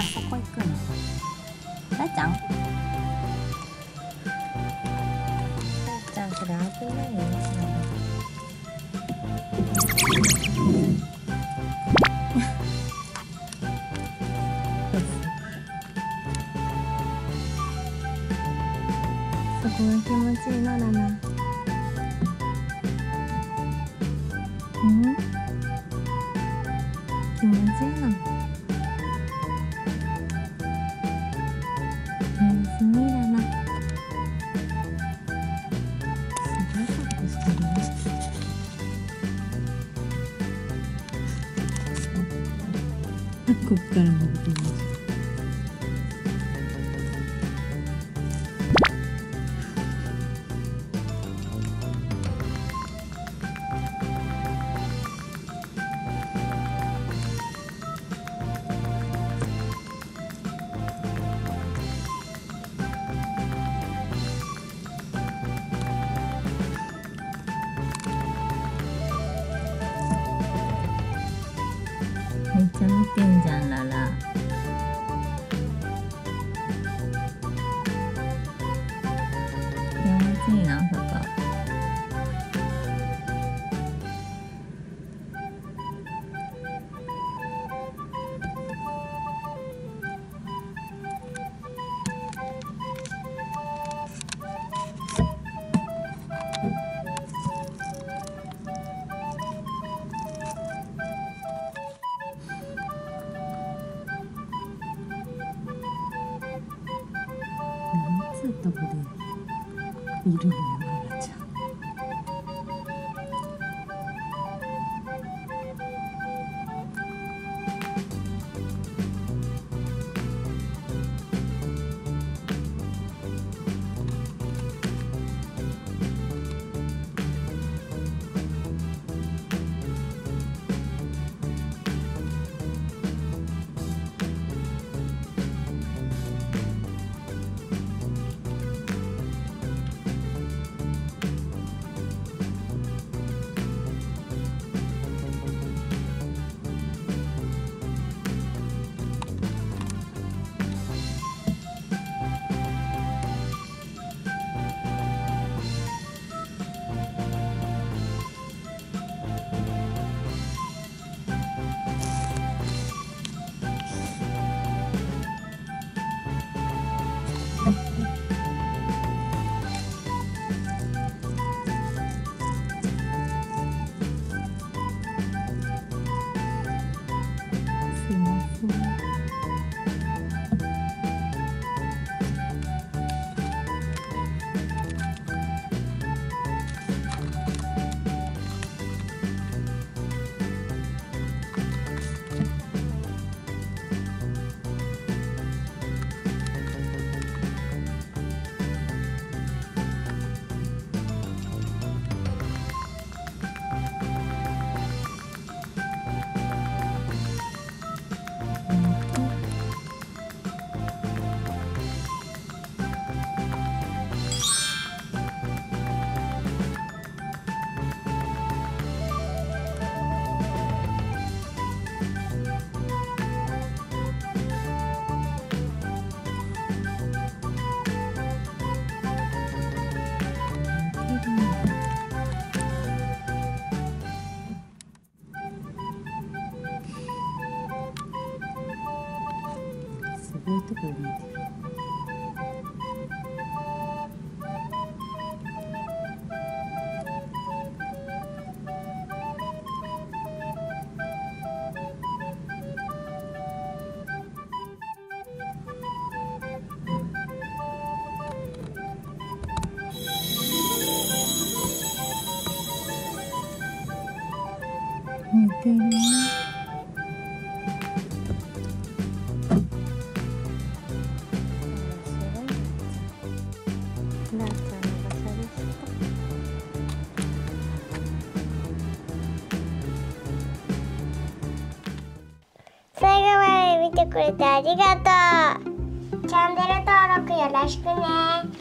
そこ行くの。大ちゃん？大ちゃん、それ危ないよ。そこが気持ちいいのだな。うん？気持ちいいの。おやすみだな。すごいことしてるね。こっからも出てます。めっちゃ見てんじゃん、ララ。気持ちいいな、そこ。いつどこでいるのよ、ララちゃん。すいません。すごいところ見てる。寝てるね。なあちゃんの場所でした。 最後まで見てくれてありがとう。チャンネル登録よろしくね。